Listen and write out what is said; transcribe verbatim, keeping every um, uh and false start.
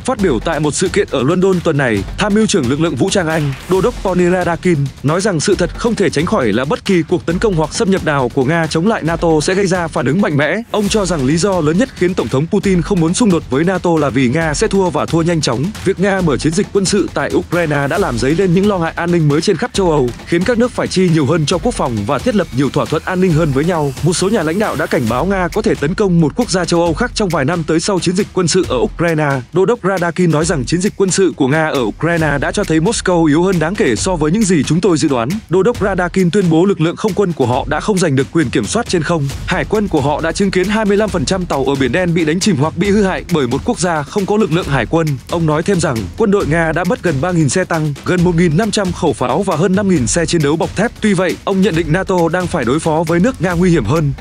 Phát biểu tại một sự kiện ở London tuần này, Tham mưu trưởng lực lượng vũ trang Anh, Đô đốc Tony Radakin, nói rằng sự thật không thể tránh khỏi là bất kỳ cuộc tấn công hoặc xâm nhập nào của Nga chống lại NATO sẽ gây ra phản ứng mạnh mẽ. Ông cho rằng lý do lớn nhất khiến Tổng thống Putin không muốn xung đột với NATO là vì Nga sẽ thua và thua nhanh chóng. Việc Nga mở chiến dịch quân sự tại Ukraine đã làm dấy lên những lo ngại an ninh mới trên khắp châu Âu, khiến các nước phải chi nhiều hơn cho quốc phòng và thiết lập nhiều thỏa thuận an ninh hơn với nhau. Một số nhà lãnh đạo đã cảnh báo Nga có thể tấn công một quốc gia châu Âu khác trong vài năm tới sau chiến dịch quân sự ở Ukraine. Đô đốc Radakin nói rằng chiến dịch quân sự của Nga ở Ukraine đã cho thấy Moscow yếu hơn đáng kể so với những gì chúng tôi dự đoán. Đô đốc Radakin tuyên bố lực lượng không quân của họ đã không giành được quyền kiểm soát trên không. Hải quân của họ đã chứng kiến hai mươi lăm phần trăm tàu ở Biển Đen bị đánh chìm hoặc bị hư hại bởi một quốc gia không có lực lượng hải quân. Ông nói thêm rằng quân đội Nga đã mất gần ba nghìn xe tăng, gần một nghìn năm trăm khẩu pháo và hơn năm nghìn xe chiến đấu bọc thép. Tuy vậy, ông nhận định NATO đang phải đối phó với nước Nga nguy hiểm hơn.